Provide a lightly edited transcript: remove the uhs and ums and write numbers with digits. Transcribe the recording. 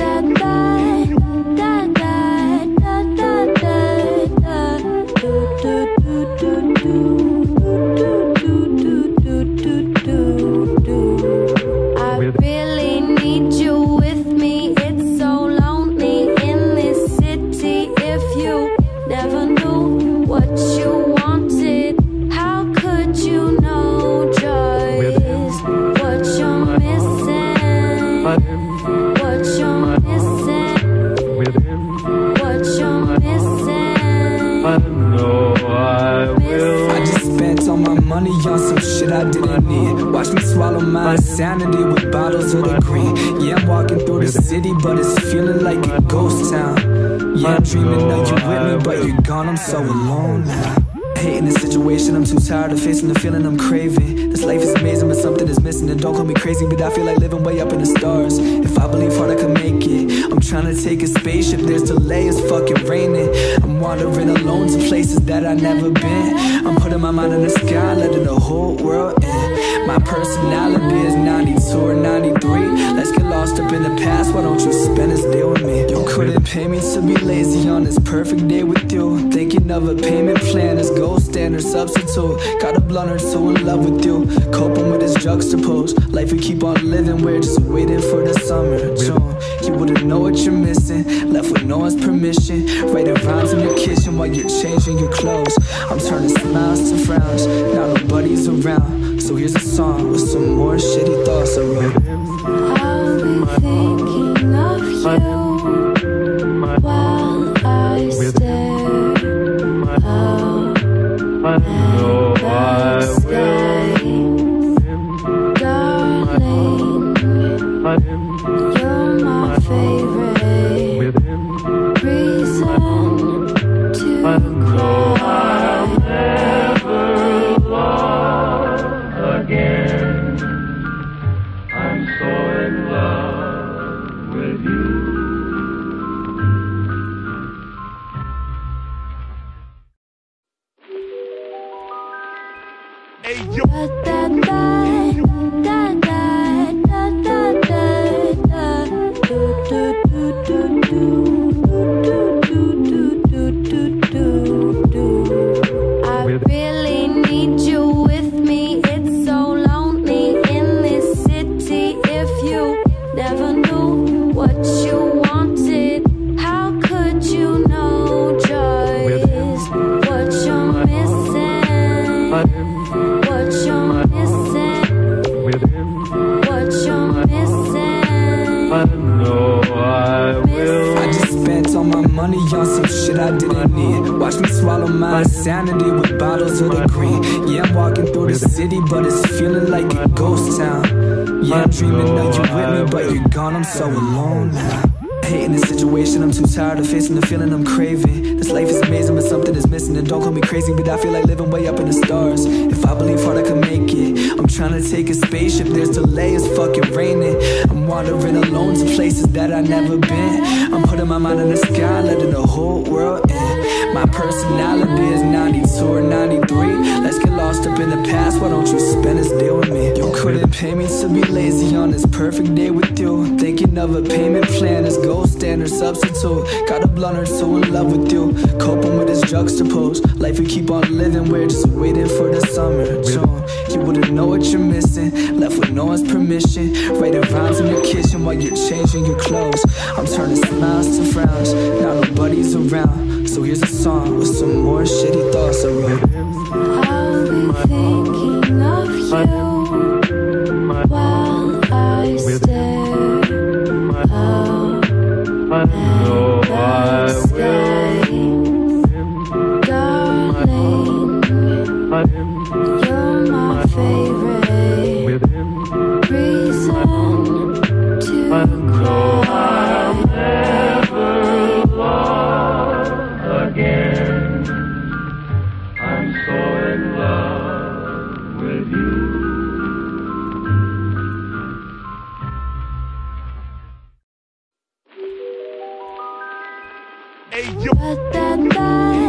Insanity with bottles of the green. Yeah, I'm walking through the city, but it's feeling like a ghost town. Yeah, I'm dreaming of you with me, but you're gone, I'm so alone now. Hating the situation, I'm too tired of facing the feeling I'm craving. This life is amazing, but something is missing. And don't call me crazy, but I feel like living way up in the stars. If I believe hard, I can make it. I'm trying to take a spaceship, there's delay, it's fucking raining. I'm wandering alone to places that I've never been. I'm putting my mind in the sky, letting the whole world in. My personality is 92 or 93. Let's get lost up in the past, why don't you spend this day with me? You couldn't pay me to be lazy on this perfect day with you. Thinking of a payment plan as gold standard substitute. Got a blunt or two in love with you. Coping with this juxtaposed life we keep on living, we're just waiting for the summer June. You wouldn't know what you're missing, left with no one's permission. Writing rhymes in your kitchen while you're changing your clothes. I'm turning smiles to frowns, now nobody's around. So here's a song with some more shitty thoughts I wrote. I'll be thinking of you while I stare out at the sky. Darling, you're my favorite reason to cry. Insanity with bottles of the green. Yeah, I'm walking through the city, but it's feeling like a ghost town. Yeah, I'm dreaming of you with me, but you're gone, I'm so alone now. Hating the situation, I'm too tired of facing the feeling I'm craving. This life is amazing, but something is missing. And don't call me crazy, but I feel like living way up in the stars. If I believe hard, I can make it. I'm trying to take a spaceship, there's delay, it's fucking raining. I'm wandering alone to places that I've never been. I'm putting my mind in the sky, letting the whole world in. My personality is 92 or 93. Let's get lost up in the past, why don't you spend this day with me? You couldn't pay me to be lazy on this perfect day with you. Thinking of a payment plan as gold standard substitute. Got a blunt or two in love with you. Coping with this juxtaposed life we keep on living, we're just waiting for the summer June. You wouldn't know what you're missing, left with no one's permission. Writing rhymes in your kitchen while you're changing your clothes. I'm turning smiles to frowns, now nobody's around. So here's a song with some more shitty thoughts I wrote. I'll be thinking of you while I stare out at the sky. Darling, you're my favorite reason to cry. Hey, yo.